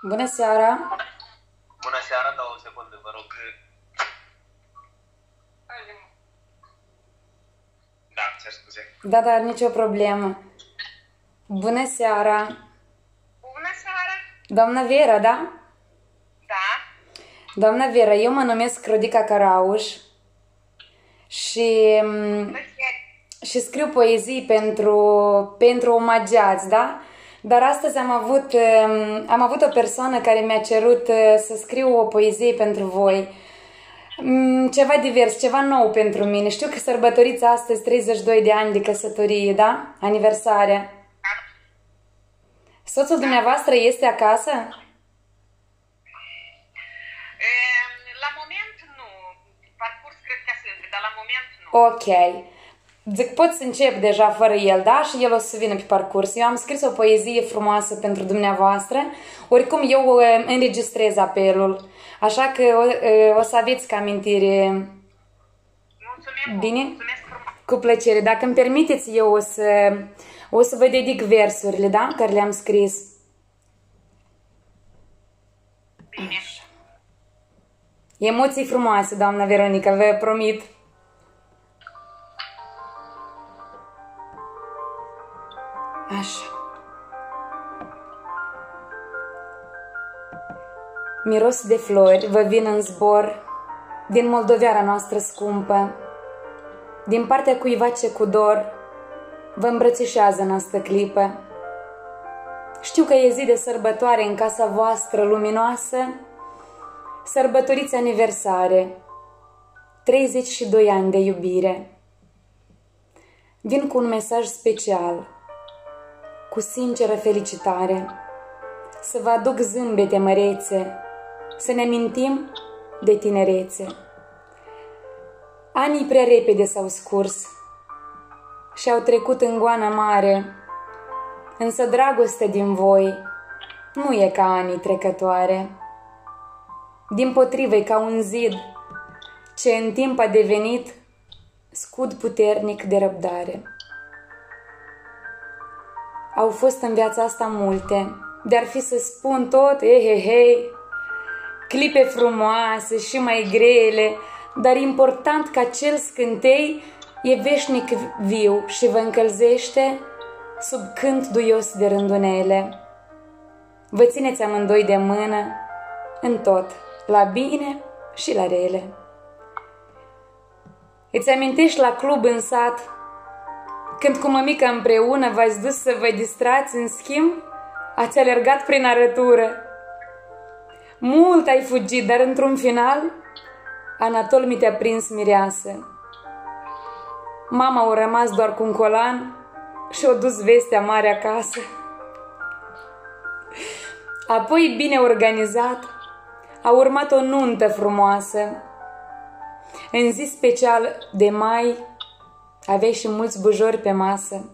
Bună seara! Bună seara, dar o secundă, vă rog. Da, cer scuze. Da, dar nicio problemă. Bună seara! Bună seara! Doamna Vera, da? Da? Doamna Vera, eu mă numesc Rodica Carauș și scriu poezii pentru omagiați, da? Dar astăzi am avut o persoană care mi-a cerut să scriu o poezie pentru voi. Ceva divers, ceva nou pentru mine. Știu că sărbătoriți astăzi 32 de ani de căsătorie, da? Aniversarea. Soțul dumneavoastră este acasă? La moment nu. Parcurs cred că sunt, dar la moment nu. Ok. Zic, pot să încep deja fără el, da? Și el o să vină pe parcurs. Eu am scris o poezie frumoasă pentru dumneavoastră. Oricum, eu înregistrez apelul. Așa că o să aveți ca amintire. Mulțumim. Bine? Mulțumesc frumos. Cu plăcere. Dacă îmi permiteți, eu o să vă dedic versurile, da? Care le-am scris. Bine. Emoții frumoase, doamna Veronica, vă promit. Așa. Miros de flori vă vin în zbor din Moldoveara noastră scumpă, din partea cuiva ce cu dor vă îmbrățișează în asta clipă. Știu că e zi de sărbătoare în casa voastră luminoasă, sărbătoriți aniversare, 32 ani de iubire. Vin cu un mesaj special, cu sinceră felicitare, să vă aduc zâmbete mărețe, să ne amintim de tinerețe. Anii prea repede s-au scurs și au trecut în goană mare, însă dragostea din voi nu e ca anii trecătoare. Dimpotrivă, e ca un zid ce în timp a devenit scut puternic de răbdare. Au fost în viața asta multe, de-ar fi să spun tot, clipe frumoase și mai grele, dar important că acel scântei e veșnic viu și vă încălzește sub cânt duios de rândunele. Vă țineți amândoi de mână în tot, la bine și la rele. Îți amintești la club în sat, când cu mămica împreună v-ați dus să vă distrați, în schimb, ați alergat prin arătură. Mult ai fugit, dar într-un final, Anatol mi te-a prins mireasă. Mama a rămas doar cu un colan și-o dus vestea mare acasă. Apoi, bine organizat, a urmat o nuntă frumoasă. În zi special de mai, aveai și mulți bujori pe masă.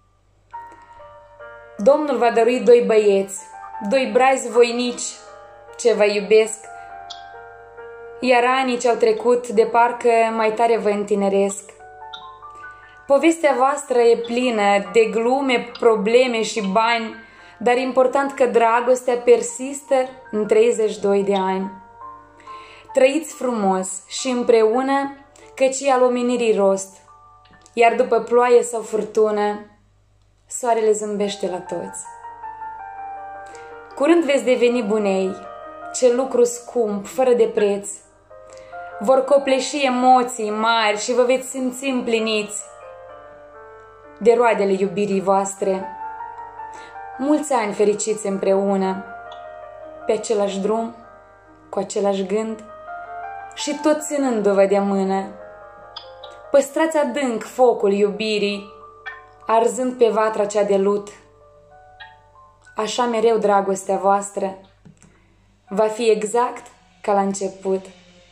Domnul va dărui doi băieți, doi brazi voinici ce vă iubesc, iar anii ce-au trecut de parcă mai tare vă întineresc. Povestea voastră e plină de glume, probleme și bani, dar important că dragostea persistă în 32 de ani. Trăiți frumos și împreună, căci e al omenirii rost, iar după ploaie sau furtună, soarele zâmbește la toți. Curând veți deveni bunei, ce lucru scump, fără de preț. Vor copleși emoții mari și vă veți simți împliniți de roadele iubirii voastre. Mulți ani fericiți împreună, pe același drum, cu același gând și tot ținându-vă de mână. Păstrați adânc focul iubirii, arzând pe vatra cea de lut. Așa mereu dragostea voastră va fi exact ca la început.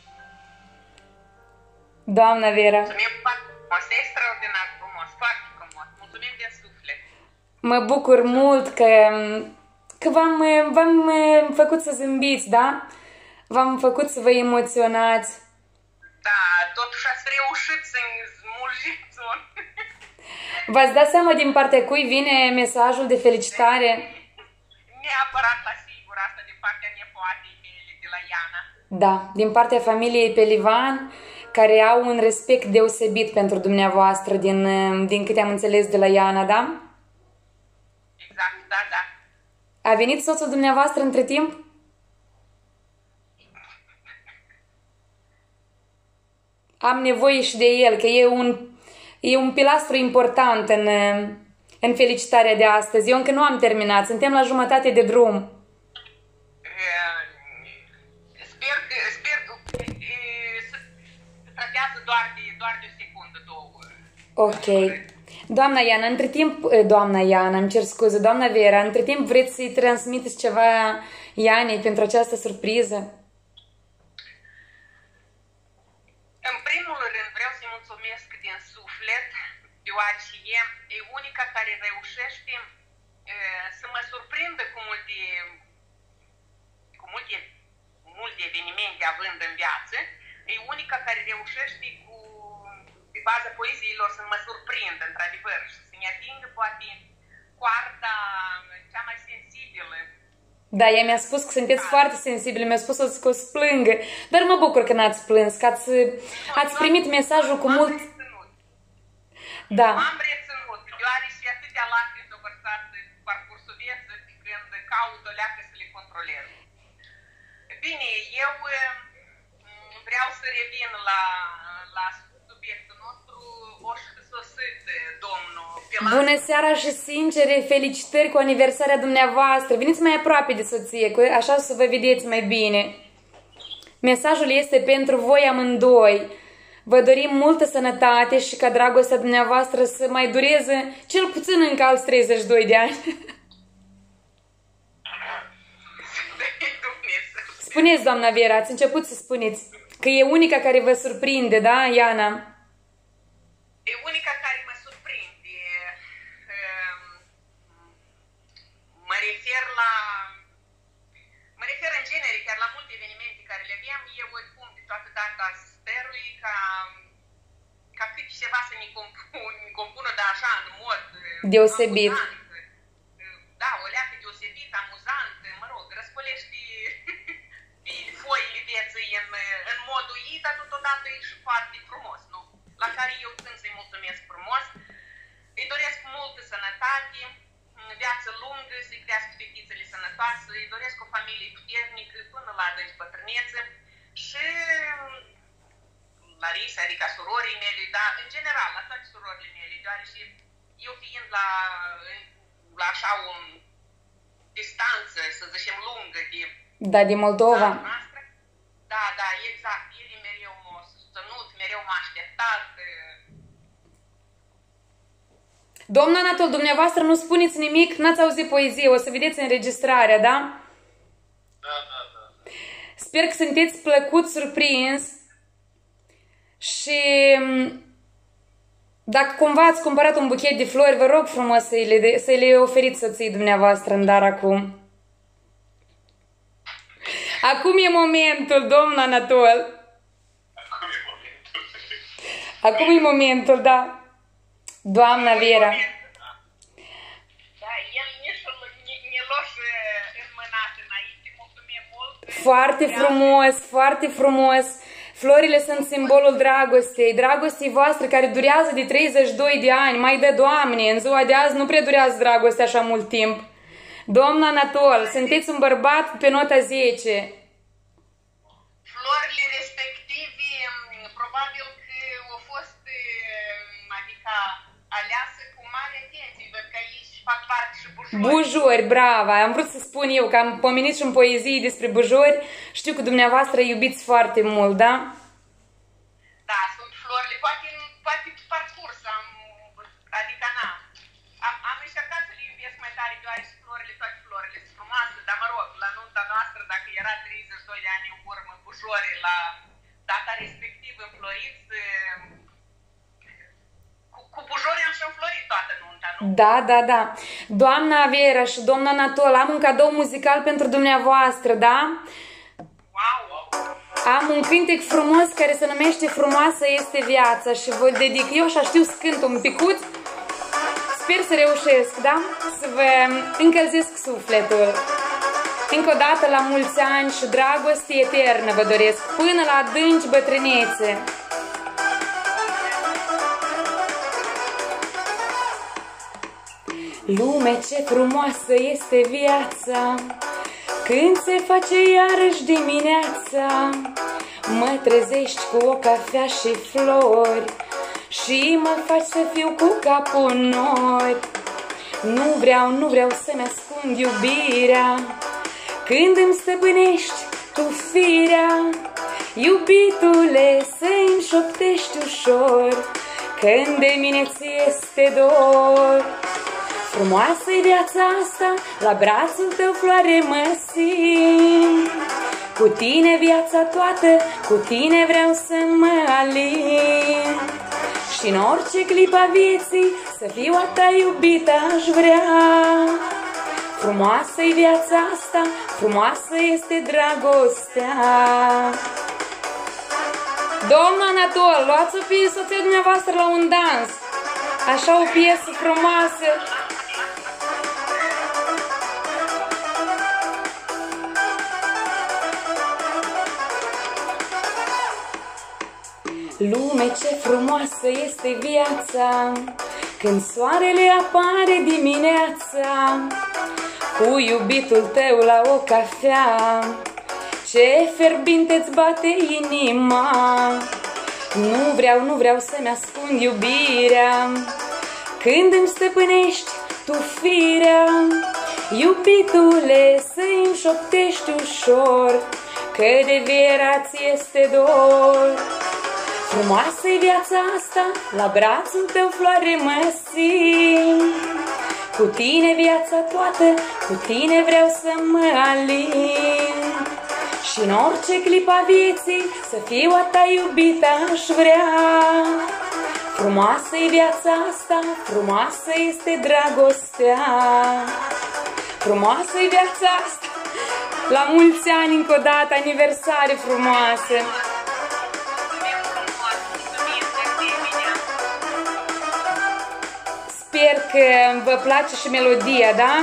Doamna Vera, Mulțumim foarte frumos. E extraordinar frumos. Foarte frumos. Mulțumim de suflet. mă bucur mult că v-am făcut să zâmbiți, da? V-am făcut să vă emoționați. Da, totuși ați reușit să-mi smulgeți un... V-ați dat seama din partea cui vine mesajul de felicitare? neapărat la sigur asta din partea nepoatei mele de la Iana. Da, din partea familiei Pelivan, care au un respect deosebit pentru dumneavoastră, din câte am înțeles de la Iana, da? Exact, da, da. A venit soțul dumneavoastră între timp? Am nevoie și de el, că e un pilastru important în felicitarea de astăzi. Eu încă nu am terminat, suntem la jumătate de drum. Sper că să tratează doar de o secundă, două. Ok. Doamna Iana, îmi cer scuze, doamna Vera, între timp vreți să-i transmiteți ceva Ianei pentru această surpriză? În primul rând vreau să-i mulțumesc din suflet, deoarece e unica care reușește să mă surprindă cu multe evenimente având în viață. E unica care reușește pe baza poeziilor să mă surprindă, într-adevăr, și să ne atingă poate coarda cea mai sensibilă. Da, ea mi-a spus că sunteți foarte sensibili, mi-a spus că o să plângă, dar mă bucur că n-ați plâns, că ați primit mesajul cu mult... Da. M-am reținut, deoarece atâtea lacrimi s-au vărsat pe parcursul vieții când caut o leacă să le controlez. Bine, eu vreau să revin la subiectul nostru, o sosit domnul Pilar. Bună seara și sincere felicitări cu aniversarea dumneavoastră. Veniți mai aproape de soție, așa să vă vedeți mai bine. Mesajul este pentru voi amândoi. Vă dorim multă sănătate și ca dragostea dumneavoastră să mai dureze cel puțin încă alți 32 de ani. Spuneți, doamna Vera, ați început să spuneți că e unica care vă surprinde, da, Iana? E unica care mă surprinde. Mă refer în genere, chiar la multe evenimente care le aveam, eu oricum de toată data sperui ca câte ceva să mi compună, dar așa, în mod deosebit. Amuzant. Da, o leacă deosebit, amuzant, mă rog, răscolești foile vieții în modul ei, dar totodată e și foarte frumos, nu? La care eu când să-i mulțumesc frumos, îi doresc multă sănătate, viață lungă, să-i crească fetițele sănătoase, îi doresc o familie puternică până la adânci bătrânețe și Larisa, adică surorii mele, dar în general la toate surorile mele, deoarece eu fiind la așa o distanță, să zicem, lungă de... Da, din Moldova. Da, exact. Ele mereu m-au susținut, mereu m-au așteptat. Domnul Anatol, dumneavoastră nu spuneți nimic, n-ați auzit poezie, o să vedeți înregistrarea, da? Da. Sper că sunteți plăcut surprins și dacă cumva ați cumpărat un buchet de flori, vă rog frumos să le oferiți soției dumneavoastră în dar acum. Acum e momentul, domnul Anatol. Acum e momentul, da. Doamna Vera. Da, el ne loși înmânat înainte, mulțumim mult. Foarte frumos, foarte frumos. Florile sunt simbolul dragostei voastre care durează de 32 de ani. Mai dă Doamne, în ziua de azi nu prea durează dragostea așa mult timp. Domnul Anatol, sunteți un bărbat pe nota 10. Florile respective, probabil că au fost, adică, aleasă cu mare atenție. Văd că aici fac parte și bujori. Bujori, bravo! Am vrut să spun eu că am pomenit și în poezie despre bujori. Știu că dumneavoastră iubiți foarte mult, da? Da, sunt florile. Poate pe parcurs adică am încercat să le iubesc mai tare, deoarece toate florile sunt frumoase, dar mă rog, la nunta noastră, dacă era 32 de ani în urmă, bujori la data respectivă înfloriți, cu bujori am și înflorit toată nunta, nu? Da. Doamna Vera și domnul Anatol, am un cadou muzical pentru dumneavoastră, da? Wow! Am un cântec frumos care se numește Frumoasă este viața și vă dedic eu și știu să cânt un picuț. Sper să reușesc, da? Să vă încălzesc sufletul. Încă o dată la mulți ani și dragoste eternă vă doresc, până la adânci bătrânețe. Lume, ce frumoasă este viața, când se face iarăși dimineața. Mă trezești cu o cafea și flori și mă faci să fiu cu capul în nori. Nu vreau să-mi ascund iubirea, când îmi stăpânești tu firea. Iubitule, să-mi șoptești ușor, când de mine ți este dor. Frumoasă-i viața asta, la brațul tău floare mă simt. Cu tine viața toată, cu tine vreau să mă alin. Și în orice clip a vieții, să fiu a ta iubită aș vrea. Frumoasă-i viața asta, frumoasă este dragostea. Domnul Anatol, luați o piesă soția dumneavoastră la un dans. Așa o piesă frumoasă. Lume, ce frumoasă este viața, când soarele apare dimineața, cu iubitul tău la o cafea. Ce fierbinte-ți bate inima, nu vreau să-mi ascund iubirea, când îmi stăpânești tu firea. Iubitule, să-mi șoptești ușor, că de Vera ți este dor. Frumoasă-i viața asta, la brațul tău floare mă simt. Cu tine viața toată, cu tine vreau să mă alin. Și în orice clip a vieții, să fiu a ta iubită aș vrea. Frumoasă-i viața asta, frumoasă este dragostea. Frumoasă-i viața asta, la mulți ani încă o dată, aniversare frumoasă. Sper că vă place și melodia, da?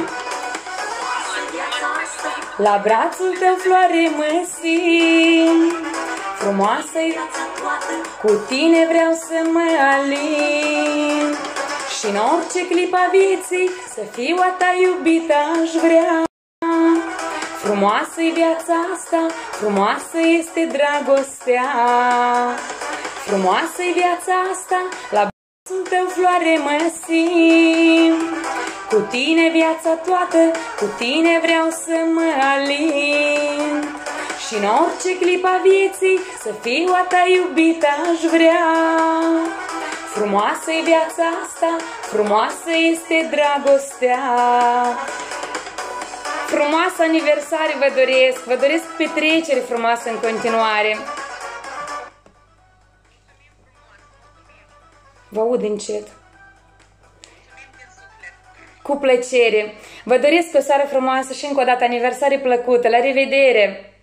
La brațul tău floare mă simt. Frumoasă-i, cu tine vreau să mă alin. Și în orice clip a vieții, să fiu a ta iubită aș vrea. Frumoasă-i viața asta, frumoasă este dragostea. Frumoasă-i viața asta, la brațul tău floare mă simt. Cu tine viața toată, cu tine vreau să mă alin. Și în orice clip a vieții, să fiu a ta iubită aș vrea. Frumoasă-i viața asta, frumoasă este dragostea. Frumoasă aniversare vă doresc petrecere frumoasă în continuare. Vă aud încet. Cu plăcere. Vă doresc o seară frumoasă și încă o dată aniversare plăcută. La revedere!